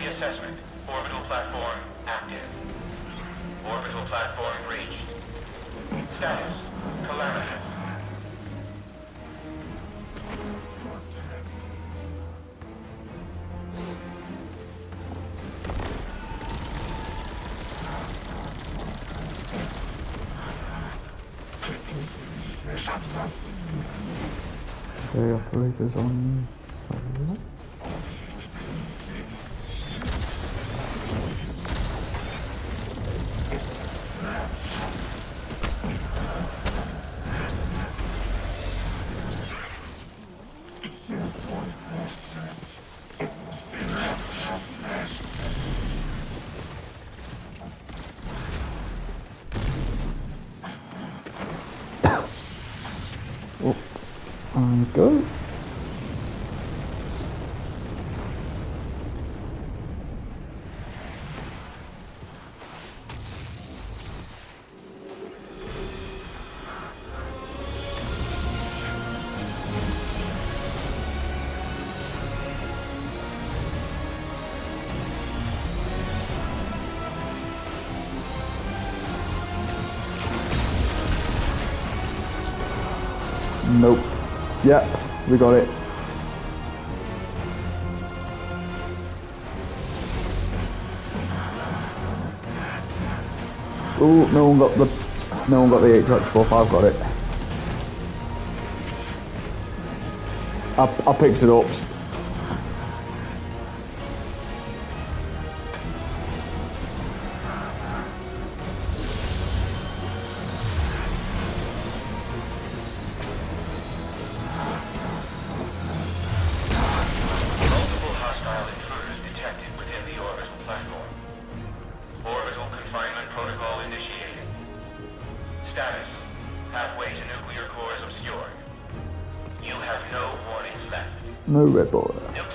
assessment. Orbital platform active. Orbital platform reached. Status calamitous. Okay, operators on. Oh, and go. Nope. Yep, we got it. Oh, no one got the Atriox buff. I've got it. I picked it up. Protocol initiated. Status. Pathway to nuclear cores obscured. You have no warnings left. No red border.